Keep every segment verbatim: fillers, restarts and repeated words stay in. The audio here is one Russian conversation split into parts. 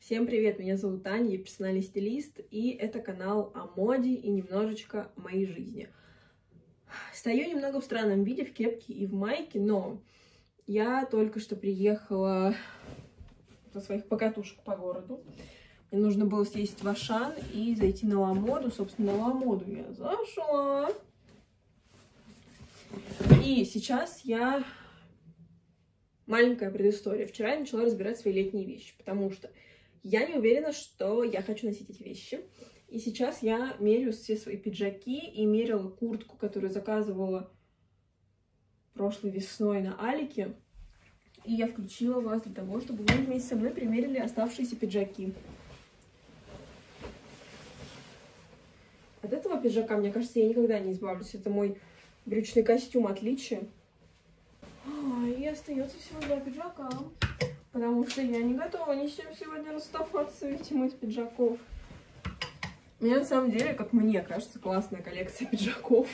Всем привет, меня зовут Таня, я персональный стилист, и это канал о моде и немножечко о моей жизни. Стою немного в странном виде, в кепке и в майке, но я только что приехала со своих покатушек по городу. Мне нужно было съездить в Ашан и зайти на Ламоду. Собственно, на Ламоду я зашла. И сейчас я... Маленькая предыстория. Вчера я начала разбирать свои летние вещи, потому что я не уверена, что я хочу носить эти вещи. И сейчас я меряю все свои пиджаки и мерила куртку, которую заказывала прошлой весной на Алике. И я включила вас для того, чтобы вы вместе со мной примерили оставшиеся пиджаки. От этого пиджака, мне кажется, я никогда не избавлюсь. Это мой брючный костюм отличие. И остается всего два пиджака, потому что я не готова ни с чем сегодня расставаться, видимо, из пиджаков. У меня на самом деле, как мне кажется, классная коллекция пиджаков.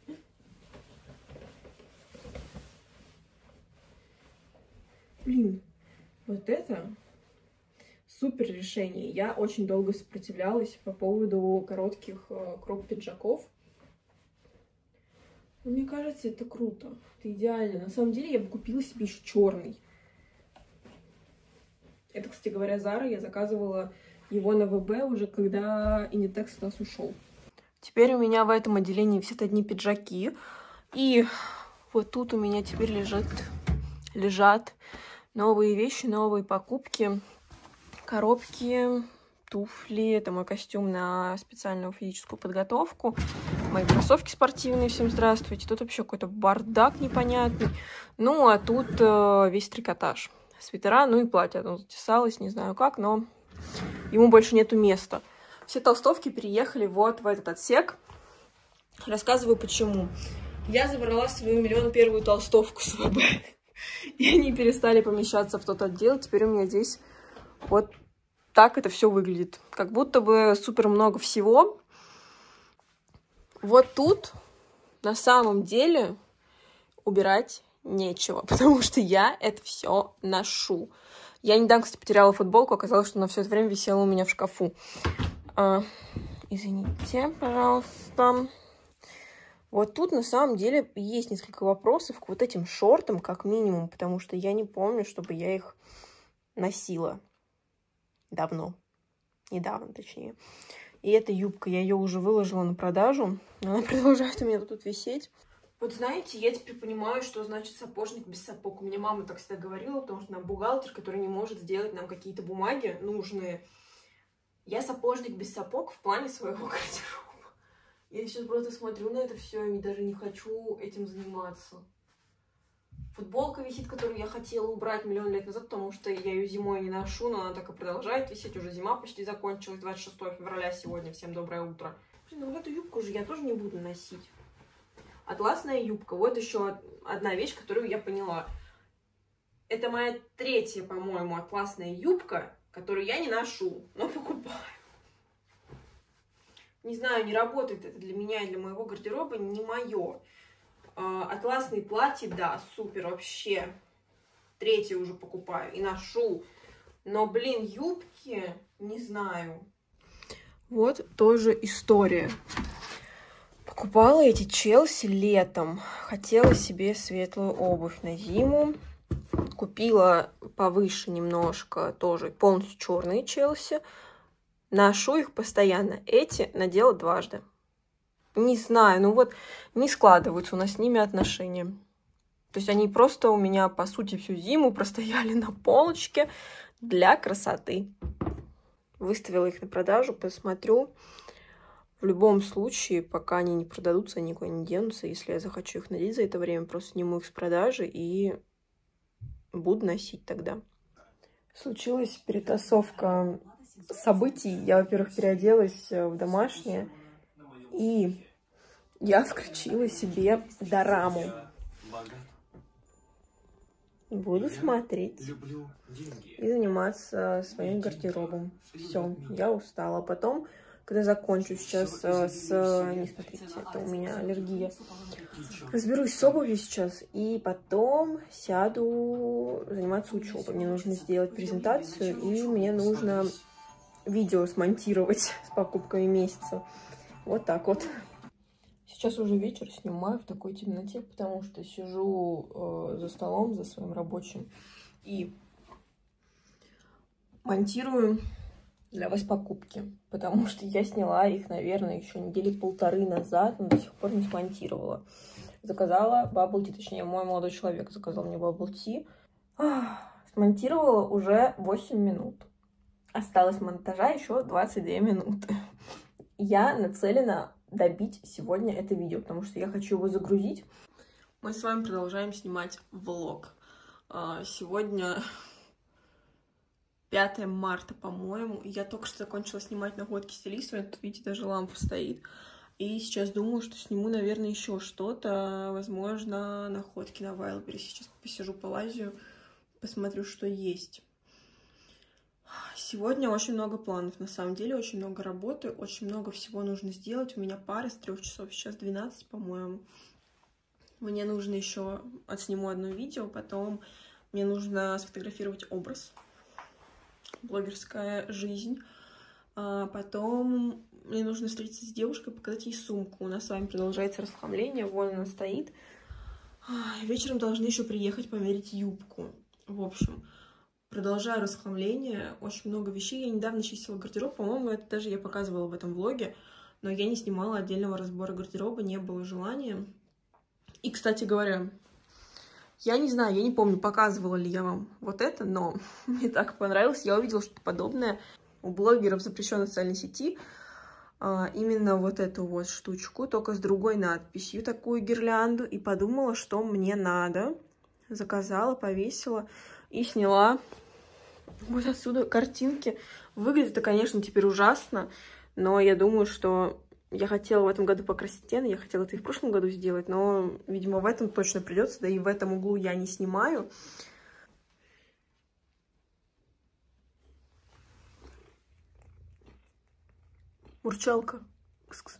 Блин, вот это супер решение. Я очень долго сопротивлялась по поводу коротких э, кроп-пиджаков. Но мне кажется, это круто. Это идеально. На самом деле, я бы купила себе еще черный. Это, кстати говоря, Зара. Я заказывала его на ВБ уже, когда Inditex у нас ушел. Теперь у меня в этом отделении висят одни пиджаки. И вот тут у меня теперь лежат, лежат новые вещи, новые покупки. Коробки, туфли. Это мой костюм на специальную физическую подготовку. Мои кроссовки спортивные, всем здравствуйте. Тут вообще какой-то бардак непонятный. Ну, а тут э, весь трикотаж. Свитера, ну и платье. Оно затесалось, не знаю как, но ему больше нету места. Все толстовки переехали вот в этот отсек. Рассказываю, почему. Я забрала свою миллион первую толстовку с ВБ. И они перестали помещаться в тот отдел. Теперь у меня здесь вот так это все выглядит. Как будто бы супер много всего. Вот тут на самом деле убирать нечего, потому что я это все ношу. Я недавно, кстати, потеряла футболку, оказалось, что она все это время висела у меня в шкафу. А, извините, пожалуйста. Вот тут на самом деле есть несколько вопросов к вот этим шортам, как минимум, потому что я не помню, чтобы я их носила давно. Недавно, точнее. И эта юбка, я ее уже выложила на продажу, но она продолжает у меня тут висеть. Вот знаете, я теперь понимаю, что значит сапожник без сапог. У меня мама так всегда говорила, потому что она бухгалтер, который не может сделать нам какие-то бумаги нужные. Я сапожник без сапог в плане своего гардероба. Я сейчас просто смотрю на это все и даже не хочу этим заниматься. Футболка висит, которую я хотела убрать миллион лет назад, потому что я ее зимой не ношу, но она так и продолжает висеть. Уже зима почти закончилась, двадцать шестого февраля сегодня. Всем доброе утро. Блин, ну вот эту юбку же я тоже не буду носить. Атласная юбка. Вот еще одна вещь, которую я поняла. Это моя третья, по-моему, атласная юбка, которую я не ношу, но покупаю. Не знаю, не работает это для меня и для моего гардероба, не мое. Атласные платья, да, супер, вообще. Третье уже покупаю и ношу. Но, блин, юбки, не знаю. Вот тоже история. Покупала эти Челси летом. Хотела себе светлую обувь на зиму. Купила повыше немножко, тоже полностью черные Челси. Ношу их постоянно. Эти надела дважды. Не знаю, ну вот не складываются у нас с ними отношения. То есть они просто у меня, по сути, всю зиму простояли на полочке для красоты. Выставила их на продажу, посмотрю. В любом случае, пока они не продадутся, они никуда не денутся. Если я захочу их надеть за это время, просто сниму их с продажи и буду носить тогда. Случилась перетасовка событий. Я, во-первых, переоделась в домашнее. И я включила себе дораму. Буду смотреть и заниматься своим гардеробом. Все, я устала. Потом когда закончу сейчас э, с... Не смотрите, это у меня аллергия. Разберусь с обувью сейчас, и потом сяду заниматься учебой. Мне нужно сделать презентацию, и мне нужно видео смонтировать с покупками месяца. Вот так вот. Сейчас уже вечер, снимаю в такой темноте, потому что сижу э, за столом, за своим рабочим, и монтирую для вас покупки, потому что я сняла их, наверное, еще недели полторы назад, но до сих пор не смонтировала. Заказала bubble tea, точнее, мой молодой человек заказал мне bubble tea. Ах, смонтировала уже восемь минут. Осталось монтажа еще двадцать две минуты. Я нацелена добить сегодня это видео, потому что я хочу его загрузить. Мы с вами продолжаем снимать влог. Сегодня пятое марта, по-моему. Я только что закончила снимать находки стилиста. Тут, видите, даже лампа стоит. И сейчас думаю, что сниму, наверное, еще что-то. Возможно, находки на Вайлдберрис. Сейчас посижу, полазию, посмотрю, что есть. Сегодня очень много планов, на самом деле, очень много работы, очень много всего нужно сделать. У меня пара с трех часов, сейчас двенадцать, по-моему. Мне нужно еще отсниму одно видео, потом мне нужно сфотографировать образ. Блогерская жизнь. А потом мне нужно встретиться с девушкой, показать ей сумку. У нас с вами продолжается расхламление, вон она стоит. Вечером должны еще приехать померить юбку. В общем, продолжаю расхламление, очень много вещей. Я недавно чистила гардероб, по-моему, это даже я показывала в этом влоге, но я не снимала отдельного разбора гардероба, не было желания. И, кстати говоря, я не знаю, я не помню, показывала ли я вам вот это, но мне так понравилось. Я увидела что-то подобное у блогеров запрещенной социальной сети. А, именно вот эту вот штучку, только с другой надписью, такую гирлянду. И подумала, что мне надо. Заказала, повесила и сняла вот отсюда картинки. Выглядит это, конечно, теперь ужасно, но я думаю, что я хотела в этом году покрасить стены, я хотела это и в прошлом году сделать, но, видимо, в этом точно придется, да и в этом углу я не снимаю. Мурчалка. Кс-кс.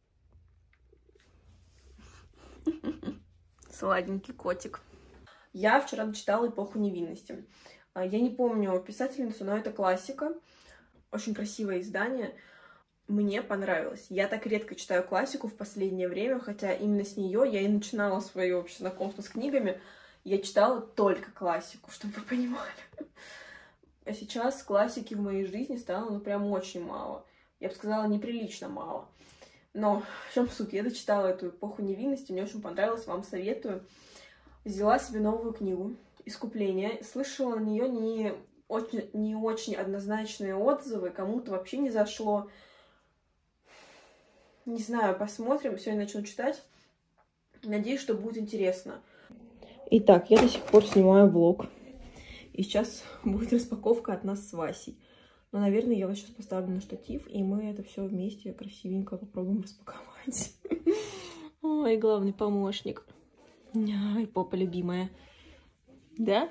Сладенький котик. Я вчера дочитала «Эпоху невинности». Я не помню писательницу, но это классика. Очень красивое издание. Мне понравилось. Я так редко читаю классику в последнее время, хотя именно с нее я и начинала свое вообще знакомство с книгами. Я читала только классику, чтобы вы понимали. А сейчас классики в моей жизни стало, ну, прям очень мало. Я бы сказала, неприлично мало. Но в чем суть? Я дочитала эту «Эпоху невинности», мне очень понравилось, вам советую. Взяла себе новую книгу «Искупление». Слышала на нее не очень, не очень однозначные отзывы, кому-то вообще не зашло. Не знаю, посмотрим. Сегодня начну читать. Надеюсь, что будет интересно. Итак, я до сих пор снимаю влог. И сейчас будет распаковка от нас с Васей. Но, наверное, я вас сейчас поставлю на штатив, и мы это все вместе красивенько попробуем распаковать. Ой, главный помощник. Ой, попа любимая. Да?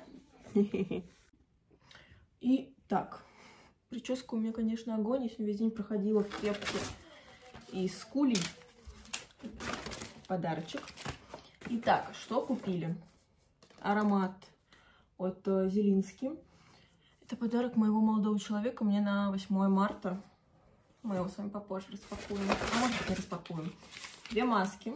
И так, прическа у меня, конечно, огонь. Я сегодня весь день проходила в кепке из кулей. Подарочек. Итак, что купили? Аромат от Зелински. Это подарок моего молодого человека мне на восьмое марта. Мы его с вами попозже распакуем. А может, не распакуем. Две маски.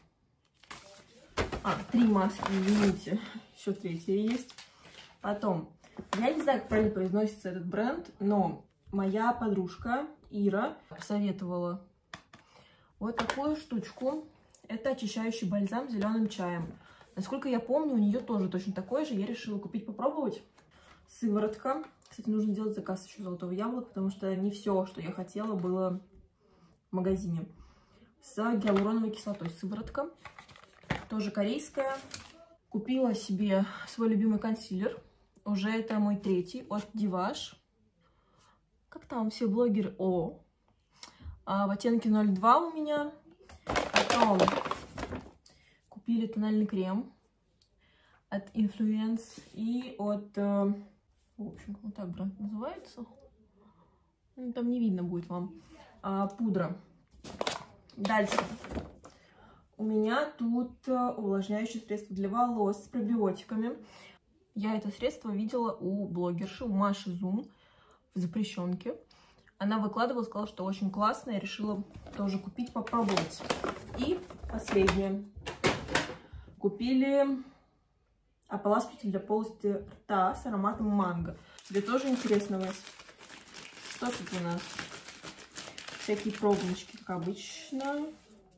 А, три маски, извините. Еще третья есть. Потом, я не знаю, как правильно произносится этот бренд, но моя подружка Ира посоветовала вот такую штучку. Это очищающий бальзам с зеленым чаем. Насколько я помню, у нее тоже точно такой же. Я решила купить, попробовать. Сыворотка. Кстати, нужно делать заказ еще золотого яблока, потому что не все, что я хотела, было в магазине. С гиалуроновой кислотой сыворотка. Тоже корейская. Купила себе свой любимый консилер. Уже это мой третий от Диваш. Как там все блогеры? О! А в оттенке ноль два у меня. Потом купили тональный крем от Influence и от... В общем, вот так бренд называется. Ну, там не видно будет вам. а, пудра. Дальше. У меня тут увлажняющее средство для волос с пробиотиками. Я это средство видела у блогерши, у Маши Зум в запрещенке. Она выкладывала, сказала, что очень классно. Я решила тоже купить, попробовать. И последнее. Купили ополаскиватель для полости рта с ароматом манго. Тебе тоже интересно, Вась? Что тут у нас? Всякие пробнички, как обычно.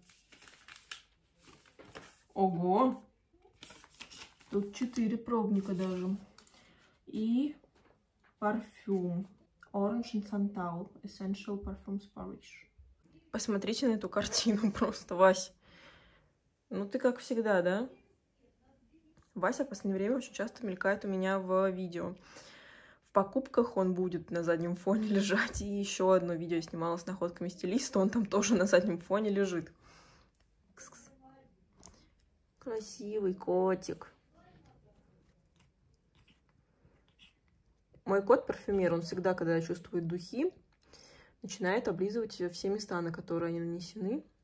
Ого! Тут четыре пробника даже. И парфюм. Orange and Santal. Essential Parfums Paris. Посмотрите на эту картину просто, Вась. Ну ты как всегда, да? Вася в последнее время очень часто мелькает у меня в видео. В покупках он будет на заднем фоне лежать. И еще одно видео я снимала с находками стилиста. Он там тоже на заднем фоне лежит. Красивый котик. Мой кот парфюмер. Он всегда, когда чувствует духи, начинает облизывать все места, на которые они нанесены.